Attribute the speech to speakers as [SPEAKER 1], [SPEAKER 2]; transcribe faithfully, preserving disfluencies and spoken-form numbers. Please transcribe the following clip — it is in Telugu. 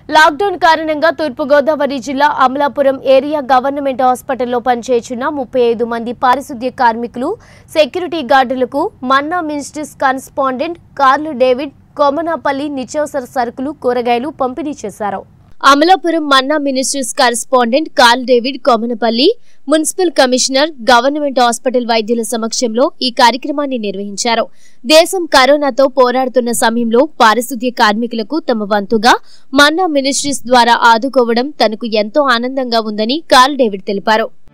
[SPEAKER 1] లాక్డౌన్ కారణంగా తూర్పుగోదావరి జిల్లా అమలాపురం ఏరియా గవర్నమెంట్ హాస్పిటల్లో పనిచేస్తున్న ముప్పై ఐదు మంది పారిశుద్ధ్య కార్మికులు, సెక్యూరిటీ గార్డులకు Manna Ministries correspondent Karl David Komanapalli నిత్యావసర సరుకులు, కూరగాయలు పంపిణీ చేశారు. Amalapuram Manna Ministries correspondent Karl David Komanapalli, municipal commissioner, government hospital వైద్యుల సమక్షంలో ఈ కార్యక్రమాన్ని నిర్వహించారు. దేశం కరోనాతో పోరాడుతున్న సమయంలో పారిశుద్ధ్య కార్మికులకు తమ వంతుగా మన్నా మినిస్ట్రీస్ ద్వారా ఆదుకోవడం తనకు ఎంతో ఆనందంగా ఉందని కార్ల్ డేవిడ్ తెలిపారు.